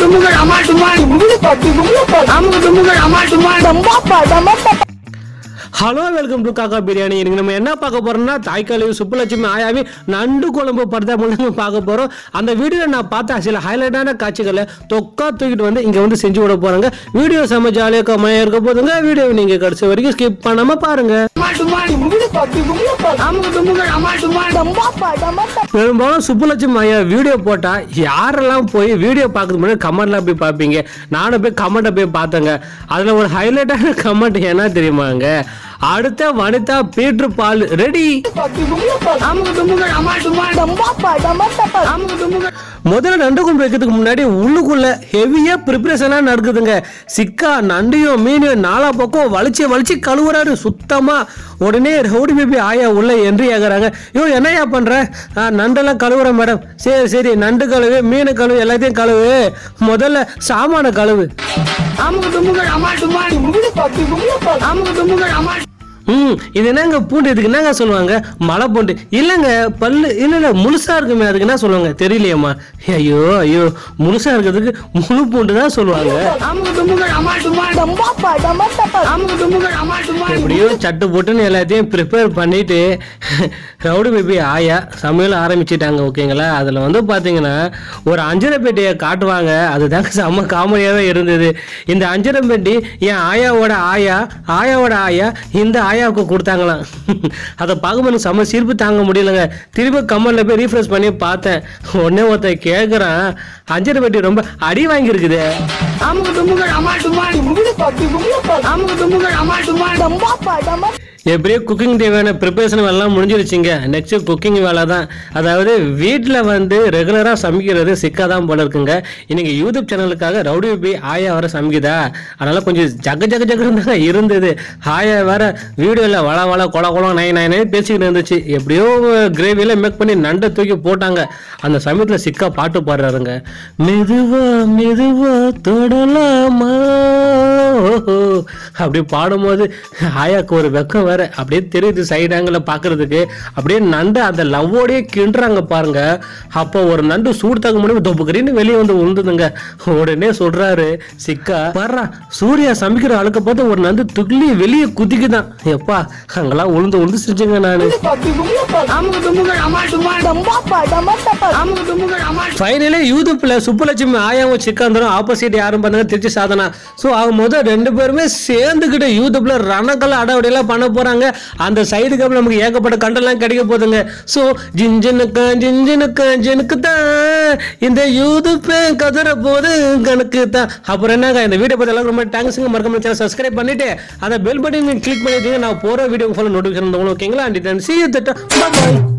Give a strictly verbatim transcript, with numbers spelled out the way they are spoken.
Hello welcome to காக்கா பிரியாணி. இன்னைக்கு நம்ம என்ன பார்க்க போறோம்னா தாய்க்காளி சுப்புலட்சுமி ஆயாவி நண்டு குழம்பு படுத்தா மூலமா பார்க்க போறோம். அந்த வீடியோல நான் பார்த்த சில ஹைலைட்டான காட்சிகளை தொக்கா தூக்கிட்டு வந்து இங்க வந்து செஞ்சு விட போறாங்க. வீடியோ செம்ம ஜாலியாக கம்மியாக இருக்க போதுங்க. வீடியோ நீங்க கடைசி வரைக்கும் ஸ்கிப் பண்ணாம பாருங்க. பெரும்பாலும் சுப்புலட்சுமி ஐயா வீடியோ போட்டா யாரெல்லாம் போய் வீடியோ பார்க்கறது முன்னாடி கமெண்ட்ல போய் பார்ப்பீங்க. நானும் போய் கமெண்ட்டை போய் பார்த்தேங்க. அதுல ஒரு ஹைலைட்டான கமெண்ட் என்ன தெரியுமாங்க, அடுத்த வனிதா பீட்ரு பால் ரெடி. முதல்ல நண்டு குழம்பு வைக்கிறதுக்கு முன்னாடி உள்ளுக்குள்ள ஹெவியா ப்ரிப்பரேஷனா நடக்குதுங்க. சிக்கா நண்டையும் மீனையும் நாலா பக்கம் வலிச்சு வலிச்சு கழுவுறாரு சுத்தமா. உடனே ரவுடி பேபி ஆயா உள்ள என்று ஆகுறாங்க. ஐயோ என்னையா பண்ற? நண்டெல்லாம் கழுவுற மேடம். சரி சரி நண்டு கழுவு மீன் கழுவு எல்லாத்தையும் கழுவு. முதல்ல சாமான கழுவு. ம் இது என்னங்க பூண்டு, இதுக்கு என்னங்க சொல்லுவாங்க? மலை பூண்டு இல்லைங்க, பல்லு இல்லை இல்லை முழுசா இருக்குமே, அதுக்கு என்ன சொல்லுவாங்க தெரியலையம்மா. ஐயோ ஐயோ முழுசா இருக்கிறதுக்கு முழு பூண்டு தான் சொல்லுவாங்க. எப்படியோ சட்டு போட்டுன்னு எல்லாத்தையும் ப்ரிப்பேர் பண்ணிட்டு ரவுடி பேபி ஆயா சமையல் ஆரம்பிச்சிட்டாங்க. ஓகேங்களா, அதில் வந்து பார்த்தீங்கன்னா ஒரு அஞ்சரை பெட்டியை காட்டுவாங்க. அதுதாங்க செம்ம காமெடியாகவே இருந்தது. இந்த அஞ்சரை பெட்டி என் ஆயாவோட ஆயா ஆயாவோட ஆயா இந்த ஆயாவுக்கு கொடுத்தாங்களாம். அதை பார்க்கும்போது செம்ம சிரிப்பு தாங்க முடியலங்க. திரும்ப கமெண்ட்ல போய் ரீஃப்ரெஷ் பண்ணி பார்த்தேன். உடனே ஒருத்தன் கேட்குறான், அஞ்சரை பெட்டி ரொம்ப அடி வாங்கியிருக்குது. எப்படியோ குக்கிங் தேவையான ப்ரிப்பரேஷன் வேலைலாம் முடிஞ்சிருச்சுங்க. நெக்ஸ்ட் குக்கிங் வேலை தான். அதாவது வீட்டில் வந்து ரெகுலராக சமைக்கிறது சிக்கா தான் போல இருக்குங்க. இன்னைக்கு யூடியூப் சேனலுக்காக ரவுடி பேபி ஆயா வர சமைக்குதா, அதனால கொஞ்சம் ஜக ஜக ஜகன்னு தான் இருந்தது. ஆயா வேற வீடியோவில் வள வள கொல கொலம் நை நை பேசிக்கிட்டு இருந்துச்சு. எப்படியோ கிரேவியில் மேக் பண்ணி நண்டை தூக்கி போட்டாங்க. அந்த சமயத்தில் சிக்கா பாட்டு பாடுறாருங்க. மெதுவா மெதுவா தொடலாமா அப்படி பாடும்போது ஆயாக்கு ஒரு வெக்கம் வேற அப்படியே தெரியுது சைடு ஆங்கிள் பாக்குறதுக்கு. அப்படியே நண்டு அந்த லவ்வோடய கிண்டுறாங்க பாருங்க. அப்போ ஒரு நண்டு சூடு தாக்க முடியும் தொப்புக்கறின்னு வெளியே வந்து விழுந்துதுங்க. உடனே சொல்றாரு சிக்கா, வர்றா சூர்யா சமைக்கிற அழுக்க பார்த்து ஒரு நண்டு துள்ளி வெளியே குதிக்குதான். எப்பா அங்கெல்லாம் உளுந்து உளுந்து செஞ்சுங்க. நானு ஃபைனலி யூடியூப்ல சுப்புலட்சுமி ஆயாவும் சிக்காந்தரும் ஆப்போசிட் யாரும் பண்ணுங்க திருச்சி சாதனா. ஸோ அவங்க முதல் ரெண்டு பேருமே சேர்ந்துக்கிட்டு யூடியூப்ல ரணக்கெல்லாம் அடவடையெல்லாம் பண்ண போறாங்க. அந்த சைடுக்கு அப்புறம் நமக்கு ஏகப்பட்ட கண்டெல்லாம் கிடைக்க போதுங்க. ஸோ ஜிஞ்சனுக்கு ஜிஞ்சனுக்கு ஜனுக்கு தான் இந்த யூடியூப் கதற போது கணக்கு தான். அப்புறம் என்னங்க இந்த வீடியோ பார்த்து எல்லாரும் ரொம்ப தேங்க்ஸுங்க. மறக்காம சேனல் சப்ஸ்கிரைப் பண்ணிட்டு அந்த பெல் பட்டன் கிளிக் பண்ணிட்டு நான் போற வீடியோ ஃபாலோ நோட்டிஃபிகேஷன் ஓகேங்களா. And see you later. Bye bye.